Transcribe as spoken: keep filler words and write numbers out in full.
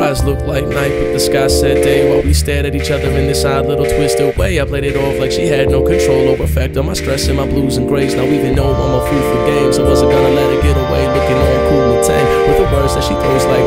eyes looked like night, but the sky said day. While we stared at each other in this odd little twisted way, I played it off like she had no control over effect on my stress and my blues and grays. Now even though I'm a fool for games, I wasn't gonna let her get away looking all cool and tame with the words that she throws like